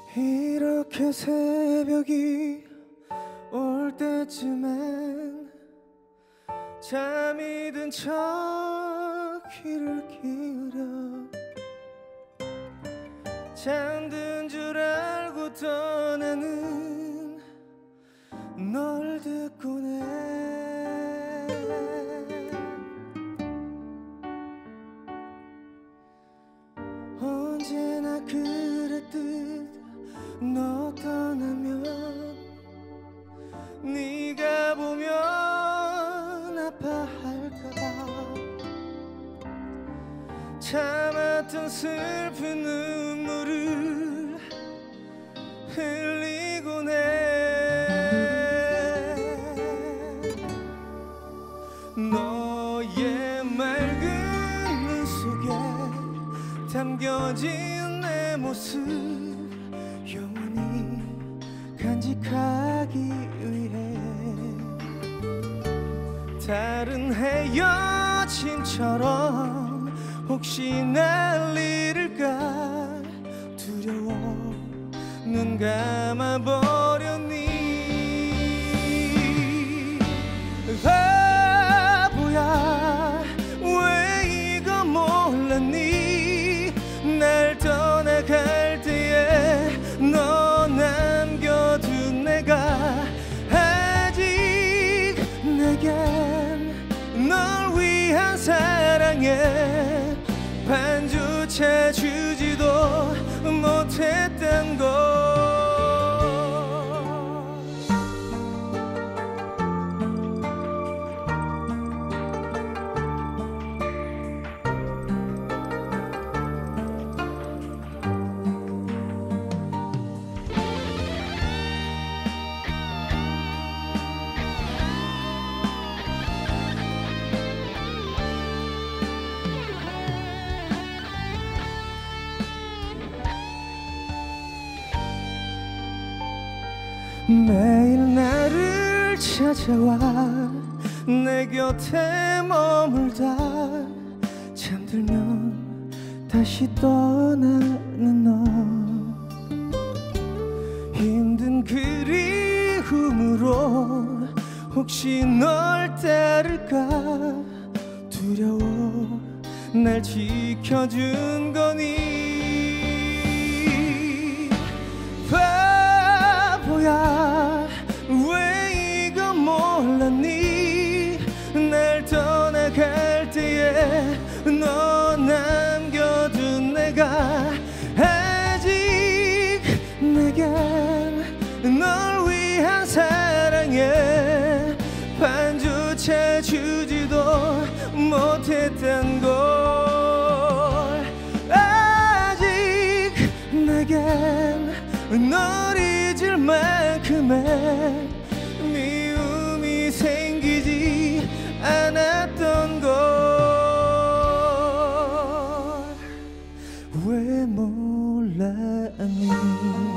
이렇게 새벽이 올 때쯤엔 잠이 든 척 귀를 기울여 잠든 줄 알고 떠나는 널 듣고네. 언제나 그랬듯 너 떠나면 네가 보면 아파할까봐 참았던 슬픈 눈물을 흘리곤 해. 너의 맑은 눈 속에 담겨진 내 모습 영원히 간직하기 위해 다른 헤어짐처럼 혹시 날 잃을까 두려워 눈 감아버렸니. 바보야 왜 이거 몰랐니. 날 떠나갈 때에 너 남겨둔 내가 아직 내겐 널 위한 사랑에 반조차 주지도 못했던 걸. 매일 나를 찾아와 내 곁에 머물다 잠들면 다시 떠나는 너. 힘든 그리움으로 혹시 널 따를까 두려워 날 지켜준 거니. 바보야 왜 이거 몰랐니. 날 떠나갈 때에 너 남겨둔 내가 아직 내겐 널 위한 사랑에 반조차 주지도 못했던 걸. 아직 내겐 널 잊을 만큼의 미움이 생기지 않았던 걸. 왜 몰랐니.